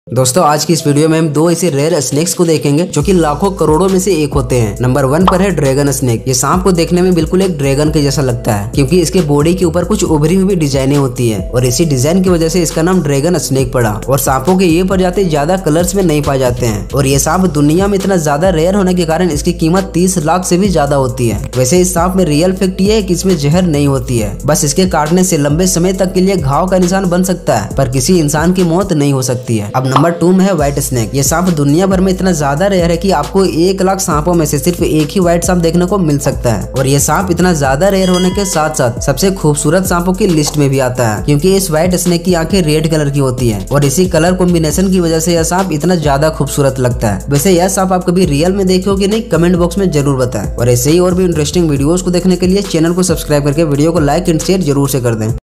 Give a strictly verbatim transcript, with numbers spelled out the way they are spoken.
दोस्तों आज की इस वीडियो में हम दो ऐसे रेयर स्नेक्स को देखेंगे जो कि लाखों करोड़ों में से एक होते हैं। नंबर वन पर है ड्रैगन स्नेक। ये सांप को देखने में बिल्कुल एक ड्रैगन के जैसा लगता है क्योंकि इसके बॉडी के ऊपर कुछ उभरी हुई डिजाइनें होती है और इसी डिजाइन की वजह से इसका नाम ड्रैगन स्नेक पड़ा। और सांपों के ये प्रजाति ज्यादा कलर्स में नहीं पाए जाते हैं और ये सांप दुनिया में इतना ज्यादा रेयर होने के कारण इसकी कीमत तीस लाख से भी ज्यादा होती है। वैसे इस सांप में रियल फैक्ट ये है कि इसमें जहर नहीं होती है, बस इसके काटने से लंबे समय तक के लिए घाव का निशान बन सकता है पर किसी इंसान की मौत नहीं हो सकती है। अब नंबर टू में है व्हाइट स्नेक। ये सांप दुनिया भर में इतना ज्यादा रेयर है कि आपको एक लाख सांपों में से सिर्फ एक ही व्हाइट सांप देखने को मिल सकता है और ये सांप इतना ज्यादा रेयर होने के साथ साथ सबसे खूबसूरत सांपों की लिस्ट में भी आता है क्योंकि इस व्हाइट स्नेक की आंखें रेड कलर की होती है और इसी कलर कॉम्बिनेशन की वजह से यह सांप इतना ज्यादा खूबसूरत लगता है। वैसे यह सांप आप कभी रियल में देखे हो कि नहीं, कमेंट बॉक्स में जरूर बताएं और ऐसे ही और भी इंटरेस्टिंग वीडियोस को देखने के लिए चैनल को सब्सक्राइब करके वीडियो को लाइक एंड शेयर जरूर से कर दें।